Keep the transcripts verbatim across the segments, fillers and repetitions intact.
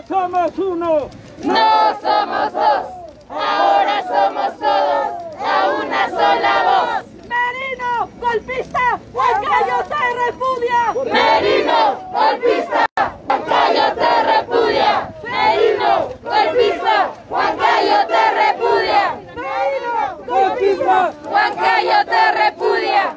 somos uno. No somos dos, ahora somos todos a una sola voz. Merino, golpista, Huancayo te repudia. Merino, golpista, Huancayo te repudia. Merino, golpista, Huancayo te repudia. Merino, golpista, Huancayo te repudia.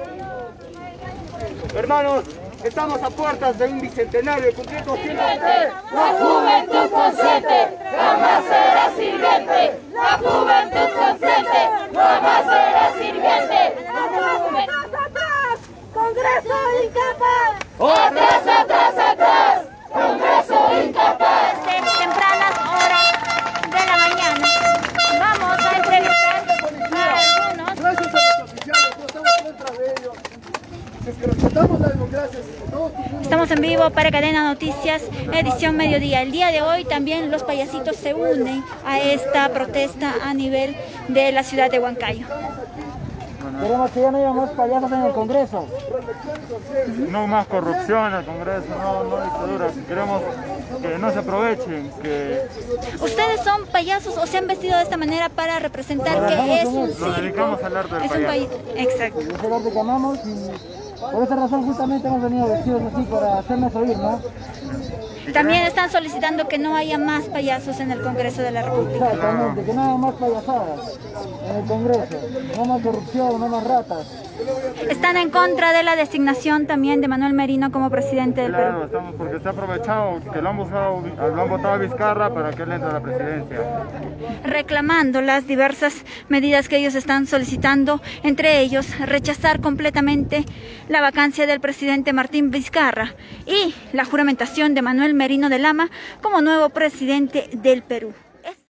Hermanos, estamos a puertas de un bicentenario cumpliendo doscientos tres. La juventud consciente jamás será sirviente. La juventud consciente jamás será sirviente. atrás, atrás, Congreso incapaz. Atrás, atrás, atrás, Congreso incapaz. Tempranas horas de la mañana. Vamos a entrevistar a algunos. Gracias a los oficiales, no estamos en contra de ellos. Es que respetamos la democracia. Todos Estamos en vivo para Cadena Noticias, edición mediodía. El día de hoy también los payasitos se unen a esta protesta a nivel de la ciudad de Huancayo. Queremos que ya no haya más payasos en el Congreso. No más corrupción en el Congreso, no, no dictadura. Queremos que no se aprovechen, que ¿Ustedes son payasos o se han vestido de esta manera para representar que es un nos circo? dedicamos al arte del Es un payaso. país. Exacto. Es el arte que amamos y por esa razón justamente hemos venido vestidos así para hacernos oír, ¿no? También están solicitando que no haya más payasos en el Congreso de la República. Exactamente, que no haya más payasadas en el Congreso, no más corrupción, no más ratas. Están en contra de la designación también de Manuel Merino como presidente del Claro, Perú. estamos porque se ha aprovechado que lo han, buscado, lo han votado a Vizcarra para que él entre a la presidencia. Reclamando las diversas medidas que ellos están solicitando, entre ellos rechazar completamente la vacancia del presidente Martín Vizcarra y la juramentación de Manuel Merino de Lama como nuevo presidente del Perú.